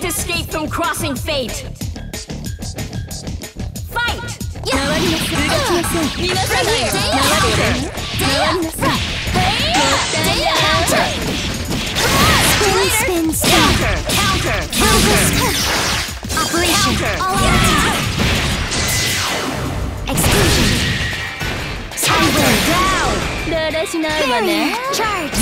can't escape from crossing fate. Fight! Counter! Operation. All out. Exclusion. Counter! Down! Barrier. Charge.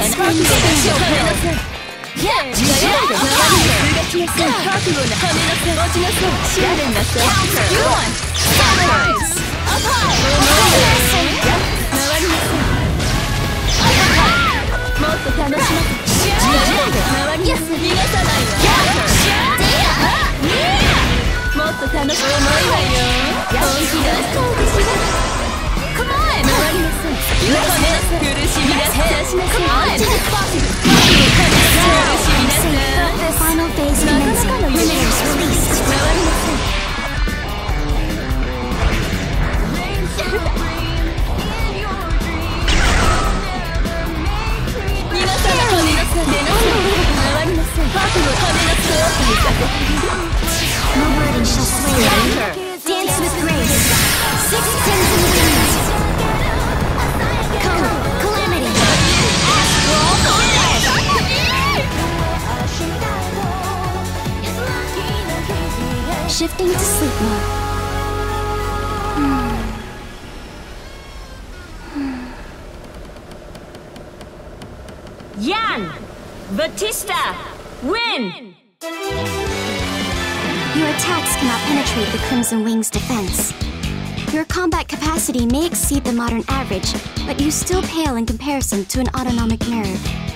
The final phase commencing. Limiters released. No burden shall sway you. Dance with grace. 6 tens in the wind. Calamity. Shifting to sleep mode. Yan! Batista! Win! Your attacks cannot penetrate the Crimson Wing's defense. Your combat capacity may exceed the modern average, but you still pale in comparison to an autonomic nerve.